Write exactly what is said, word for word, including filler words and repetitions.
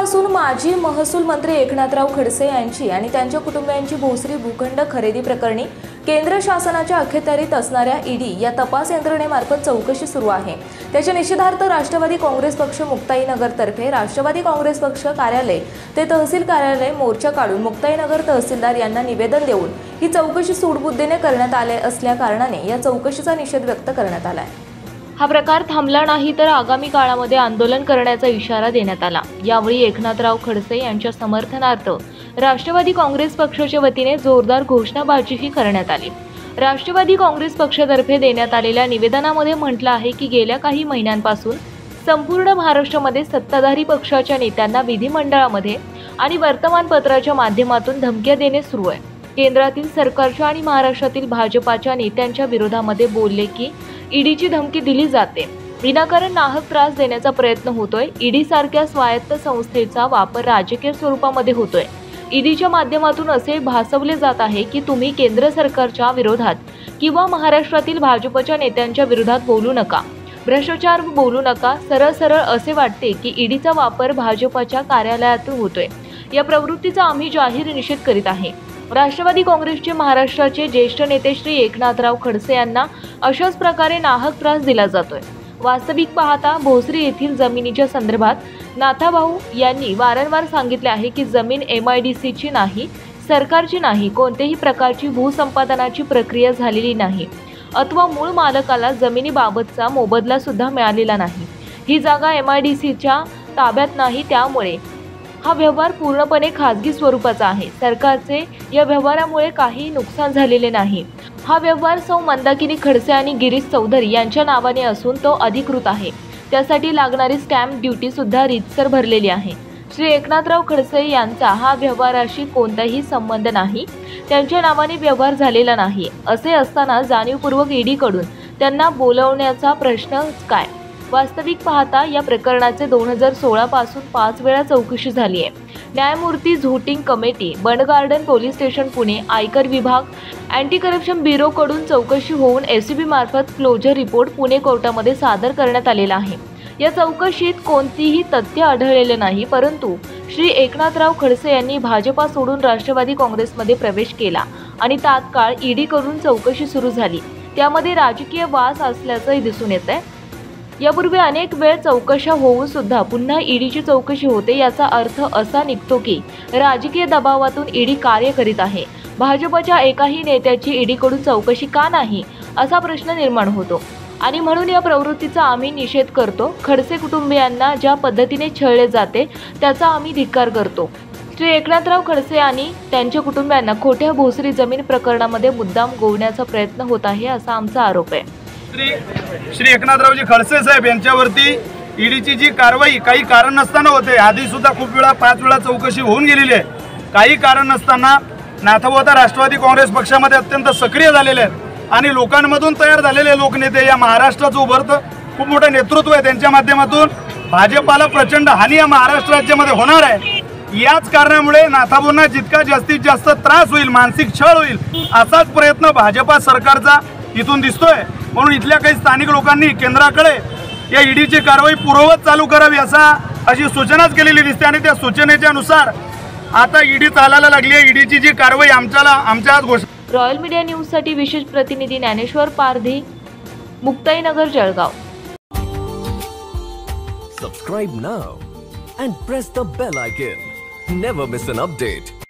उद्यापासून माजी महसूल मंत्री एकनाथराव खडसे यांची आणि त्यांच्या कुटुंबियांची भोसरी भूखंड खरेदी प्रकरणी केंद्र शासनाच्या अखत्यारीत असणाऱ्या ईडी या तपास यंत्रणेमार्फत चौकशी सुरू आहे। त्याच्या निषेधार्थ राष्ट्रवादी काँग्रेस पक्ष मुक्ताईनगरतर्फे राष्ट्रवादी काँग्रेस पक्ष कार्यालय ते तहसील कार्यालय मोर्चा काढून मुक्ताईनगर तहसीलदार यांना निवेदन देऊन ही चौकशी सूडबुद्धीने करण्यात आले असल्या कारणाने या चौकशीचा निषेध व्यक्त करण्यात आला आहे। हा प्रकार थांबला नाही तर आगामी काळामध्ये आंदोलन करण्याचा इशारा देण्यात आला। यावेळी एकनाथराव खडसे यांच्या समर्थनार्थ राष्ट्रवादी काँग्रेस पक्षाच्या वतीने जोरदार घोषणाबाजीही करण्यात आली। राष्ट्रवादी काँग्रेस पक्षातर्फे देण्यात आलेल्या निवेदनामध्ये म्हटलं आहे की गेल्या काही महिन्यांपासून संपूर्ण महाराष्ट्रामध्ये सत्ताधारी पक्षाच्या नेत्यांना विधिमंडळामध्ये आणि वर्तमानपत्राच्या माध्यमातून धमक्या देणे सुरू आहे। केंद्रातील सरकारच्या आणि महाराष्ट्रातील भाजपाच्या नेत्यांच्या विरोधामध्ये बोलले की ईडीची धमकी दिली जाते, विनाकारण नाहक त्रास देण्याचा प्रयत्न होतोय। ईडी सारख्या स्वायत्त संस्थेचा वापर राजकीय स्वरूपामध्ये होतोय। ईडीच्या माध्यमातून असे भासवले जात आहे की तुम्ही केंद्र सरकारच्या विरोधात किंवा महाराष्ट्रातील भाजपच्या नेत्यांच्या विरोधात बोलू नका, भ्रष्टाचार बोलू नका। सरळ सरळ असे वाटते की ईडीचा वापर भाजपच्या कार्यालयातून होतोय। या प्रवृत्तीचा आम्ही जाहीर निषेध करीत आहे। राष्ट्रवादी काँग्रेसचे महाराष्ट्राचे ज्येष्ठ नेते श्री एकनाथराव खडसे यांना अशाच प्रकारे नाहक त्रास दिला जातोय। वास्तविक पाहता भोसरी येथील जमिनीच्या संदर्भात नाथाभाऊ यांनी वारंवार सांगितले आहे की जमीन एम आय डी सीची नाही, सरकारची नाही, कोणत्याही प्रकारची भूसंपादनाची प्रक्रिया झालेली नाही अथवा मूळ मालकाला जमिनीबाबतचा मोबदला सुद्धा मिळालेला नाही। ही जागा एम आय डी सीच्या ताब्यात नाही, त्यामुळे हा व्यवहार पूर्णपणे खाजगी स्वरूपाचा आहे। सरकारचे या व्यवहारामुळे काही नुकसान झालेले नाही। हा व्यवहार सौ मंदाकिनी खडसे आणि गिरीश चौधरी यांच्या नावाने असून तो अधिकृत आहे। त्यासाठी लागणारी स्टॅम्प ड्युटी सुद्धा रीतसर भरलेली आहे। श्री एकनाथराव खडसे यांचा हा व्यवहाराशी कोणताही संबंध नाही, त्यांच्या नावाने व्यवहार झालेला नाही। असे असताना जाणीवपूर्वक ईडीकडून त्यांना बोलवण्याचा प्रश्नच काय? वास्तविक पाहता या प्रकरणाचे दोन हजार सोळा पासून पाच वेळा चौकशी झाली आहे। न्यायमूर्ती Zoting committee, Bund Garden police station Pune, आयकर विभाग, अँटी करप्शन ब्युरो कडून चौकशी होऊन एसीबी मार्फत क्लोजर रिपोर्ट पुणे कोर्टामध्ये सादर करण्यात आलेला आहे। या चौकशीत कोणतीही तथ्य आढळलेले नाही, परंतु श्री एकनाथराव खडसे यांनी भाजपा सोडून राष्ट्रवादी काँग्रेसमध्ये प्रवेश केला आणि तात्काळ ईडी कडून चौकशी सुरू झाली। त्यामध्ये राजकीय वास असल्याचंही दिसून येत आहे। यापूर्वी अनेक वेळ चौकशा होऊन सुद्धा पुन्हा ईडीची चौकशी होते। याचा अर्थ असा निघतो की राजकीय दबावातून ईडी कार्य करीत आहे। भाजपच्या एकाही नेत्याची ईडीकडून चौकशी का नाही असा प्रश्न निर्माण होतो आणि म्हणून या प्रवृत्तीचा आम्ही निषेध करतो। खडसे कुटुंबियांना ज्या पद्धतीने छळले जाते त्याचा आम्ही धिक्कार करतो। श्री एकनाथराव खडसे आणि त्यांच्या कुटुंबियांना खोट्या भोसरी जमीन प्रकरणामध्ये मुद्दाम गोवण्याचा प्रयत्न होत आहे असा आमचा आरोप आहे। श्री एकनाथरावजी खडसे साहेब यांच्यावरती ईडीची जी कारवाई काही कारण नसताना होते, आधी सुद्धा खूप वेळा पाच वेळा चौकशी होऊन गेलेली आहे। काही कारण नसताना नाथाभाऊ आता राष्ट्रवादी काँग्रेस पक्षामध्ये अत्यंत सक्रिय झालेले आहेत आणि लोकांमधून तयार झालेले लोकनेते, या महाराष्ट्राचं उभरतं खूप मोठं नेतृत्व आहे, त्यांच्या माध्यमातून भाजपाला प्रचंड हानी या महाराष्ट्र राज्यामध्ये होणार आहे। याच कारणामुळे नाथाभाऊंना जितका जास्तीत जास्त त्रास होईल, मानसिक छळ होईल असाच प्रयत्न भाजपा सरकारचा इथून दिसतोय। म्हणून इथल्या काही स्थानिक लोकांनी केंद्राकडे या ईडीची कारवाई पूर्ववत चालू करावी असा अशी सूचनाच केलेली दिसते आणि त्या सूचनेच्या नुसार आता ईडी चालायला लागली आहे। ईडीची जी कारवाई आमच्याला आमच्या घोषणा। रॉयल मीडिया न्यूज साठी विशेष प्रतिनिधी Dnyaneshwar Pardhi, Muktainagar, Jalgaon. Subscribe now and press the bell icon. Never miss an update.